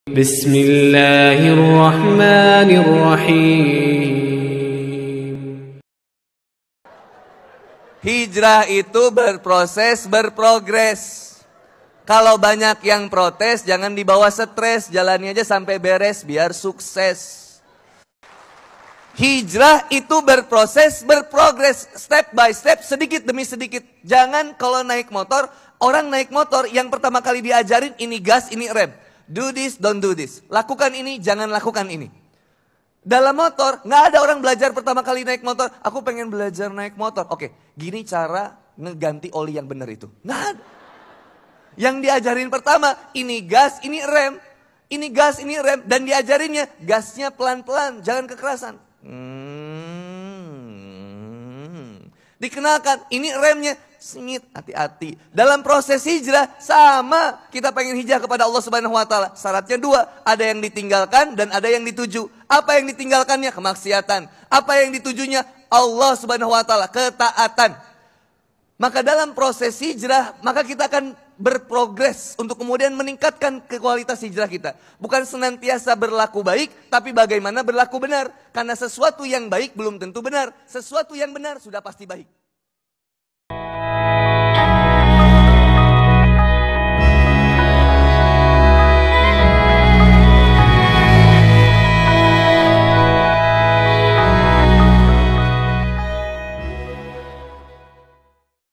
Bismillahirrahmanirrahim. Hijrah itu berproses, berprogres. Kalau banyak yang protes, jangan dibawa stres. Jalani aja sampai beres, biar sukses. Hijrah itu berproses, berprogres. Step by step, sedikit demi sedikit. Jangan kalau naik motor, orang naik motor yang pertama kali diajarin, ini gas, ini rem. Do this, don't do this. Lakukan ini, jangan lakukan ini. Dalam motor, nggak ada orang belajar pertama kali naik motor. Aku pengen belajar naik motor. Oke, gini cara ngeganti oli yang benar itu. Nggak ada. Yang diajarin pertama, ini gas, ini rem. Ini gas, ini rem. Dan diajarinnya, gasnya pelan-pelan, jangan kekerasan. Dikenalkan, ini remnya, sengit, hati-hati. Dalam proses hijrah, sama. Kita pengen hijrah kepada Allah Subhanahu Wa Taala. Syaratnya dua, ada yang ditinggalkan dan ada yang dituju. Apa yang ditinggalkannya? Kemaksiatan. Apa yang ditujunya? Allah Subhanahu Wa Taala, ketaatan. Maka dalam proses hijrah, maka kita akan berprogres untuk kemudian meningkatkan kualitas hijrah kita. Bukan senantiasa berlaku baik, tapi bagaimana berlaku benar. Karena sesuatu yang baik belum tentu benar. Sesuatu yang benar sudah pasti baik.